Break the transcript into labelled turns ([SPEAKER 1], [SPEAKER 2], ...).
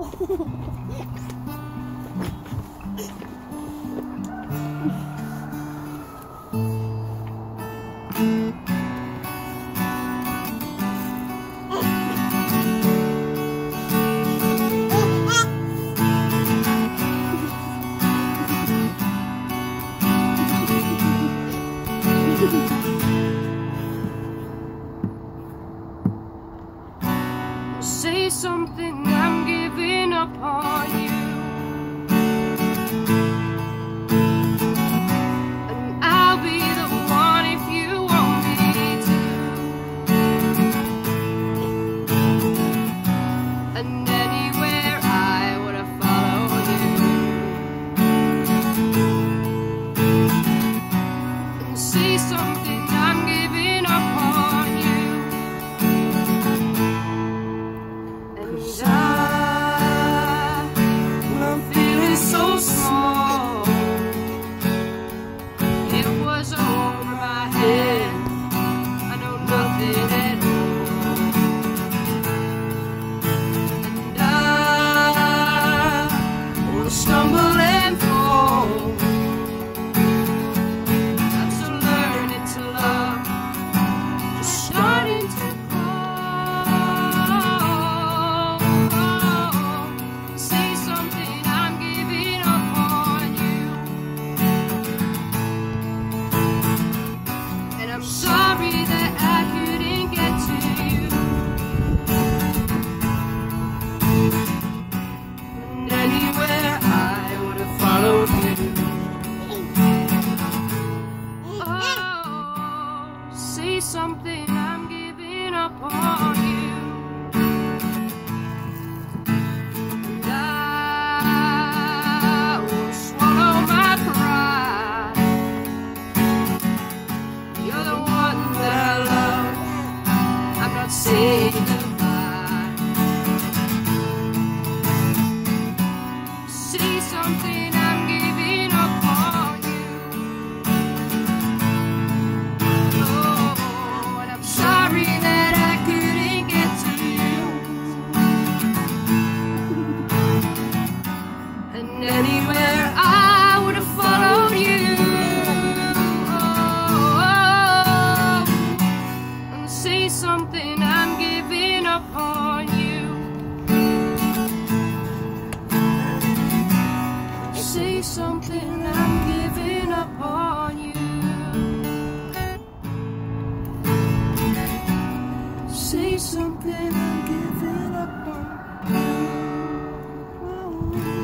[SPEAKER 1] Say something, I'm giving up on you. And I'll be the one if you want me to. And anywhere I would have followed you. And say something, I'm giving up on you. I'm feeling so small. It was over my head. I know nothing at all. And I will stumble and fall. I'm still learning to love, just starting to I'm sorry that I couldn't get to you. And anywhere I would have followed you. Oh, say something, I'm giving up on you. And I will swallow my pride. You're the one that I love. I'm not saying goodbye. Say something, I'm giving up on you. Oh, and I'm sorry that I couldn't get to you. And anywhere I would have followed you. Say something, I'm giving up on you. Say something, I'm giving up on you. Say something, I'm giving up on you.